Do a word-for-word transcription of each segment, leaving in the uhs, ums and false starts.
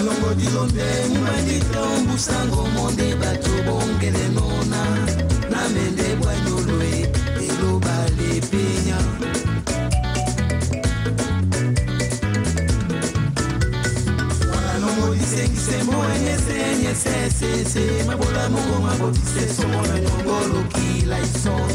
longo di londe mumandita ombusango monde bato bongele nona na mende bwanyolwe eloba le penya wala longo di sengi sembo enyese enyese sese mabola mongo mabotise somo na nyongolo kila ison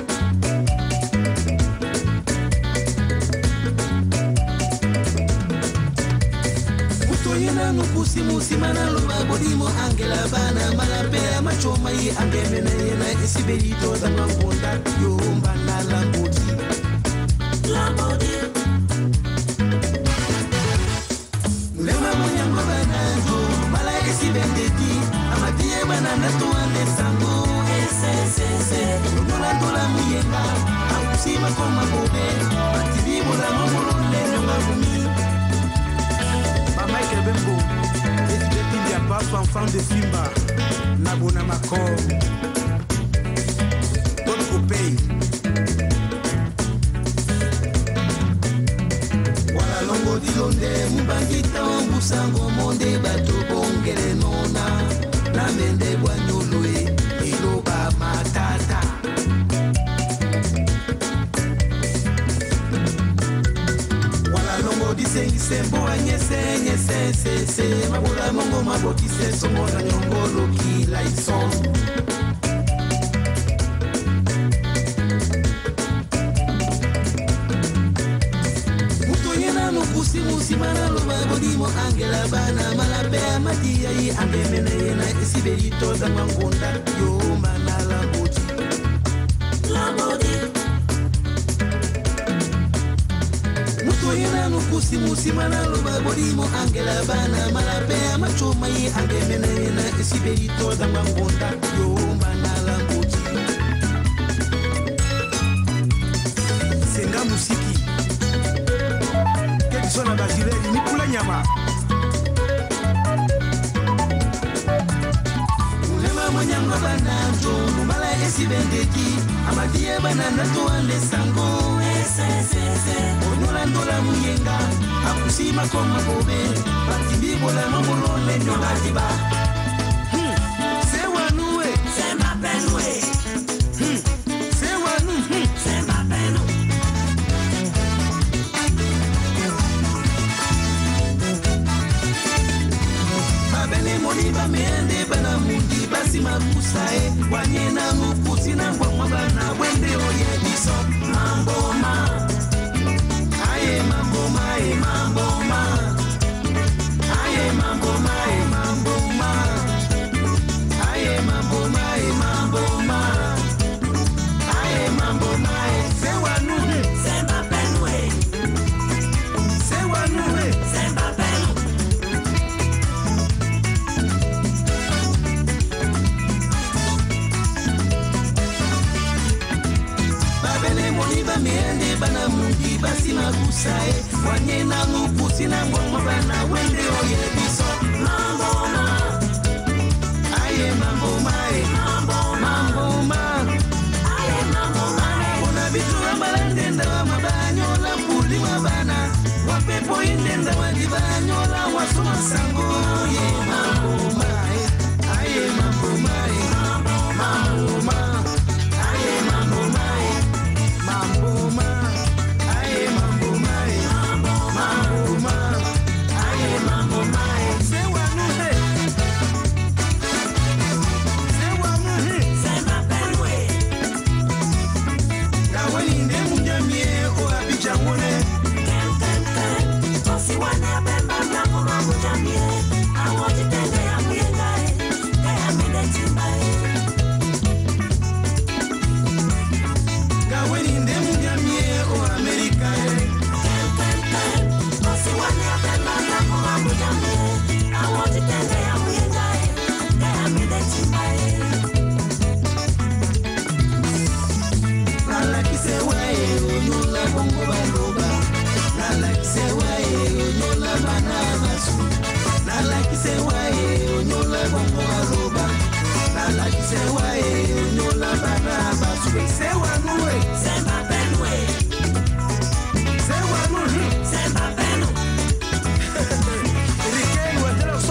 Yena nukusi musimana luba bodimo angela bana malapea machoma yi angemene yena isibelito za mangunda yomba na lamboti lamboti Mulema munyango bananjo mala isibendeti amatie bana natuane sango esesese Nula ndola muyenga akusima koma bobe Matibibo la mamulole nyonga bumi Michael Bembo, Esideti Ndiapafu, enfant de Simba, Nabona Macor, Don Kopei. Wala longo di londe, mubangita ombusango monde bato bongele nona, na mende bwanyolwe, iloba matata. Disengi sembo anyese nyese sese mabola mongo mabotise somo na nyongolo kila ison Muto yena nukusi musimana loba bodimo angela bana malapea matia yi angemene yena isibelito za mangunda yomba na lamboti Lamboti Yena nukusi musimana loba bodimo angela bana malapea machoma yi angemene yena isibelito za mangunda yomba na lamboti Senga musiki Kedisona bazileri nikula nyama Mulema mwanyango bananjo Mumala esibendeki Amadie banana tuande sango Esesese Onyola ndola muyenga Akusima koma bobe Batibibo la mamulole nyola diba hmm. Sewa nuwe Sema penwe hmm. Sewa nu hmm. Sema penu Mabene moniba meende bana mundi Basi makusae Wanyena mukusi na ngwa bana Wende oye biso Mambo ma Aye mambo ma Aye mambo ma Aye mambo ma Aye mambo ma Aye mambo ma Aye mambo ma Aye mambo ma Sewa nuhe Semba penwe Sewa nuhe Semba penu Babene moniba miende bana mundi basi makusae Wanyena nukusi na ngwa bana wende oye biso Mambo ma Aye mambo ma Aye mambo mambo ma Aye mambo ma Ona bitu ambalandenda wa mabanyola mpuli mabana Wapepo indenda wajibanyola wasuma sango Ye mambo ma Aye mambo ma Mambo ma Aye mambo ma Mambo ma Aye mambo ma Mambo ma Aye mambo ma Sewa nuhe Sewa nuhe Sema penwe Kawani nde munyamie o abicha mwone Ken ken ken Osi wane bemba mlako wa munyamie Awoji tende ya mwengae Kaya mide chimbae Kawani nde munyamie o Amerika Ken ken ken Osi wane bemba mlako wa munyamie Awoji tende ya mwengae Kaya mide chimbae Nala kisewae Onyola bongo baloba Nala kisewae Onyola banana su Nala kisewae Onyola bongo baloba Nala kisewae Onyola banana su Sewa nuwe Semba penwe Sewa nuwe Semba penu Rikei watela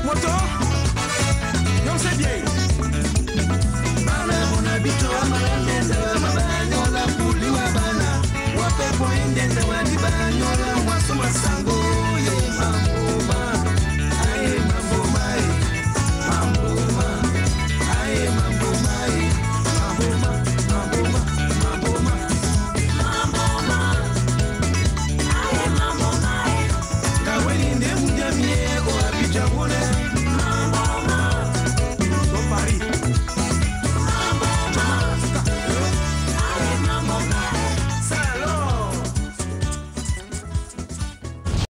moto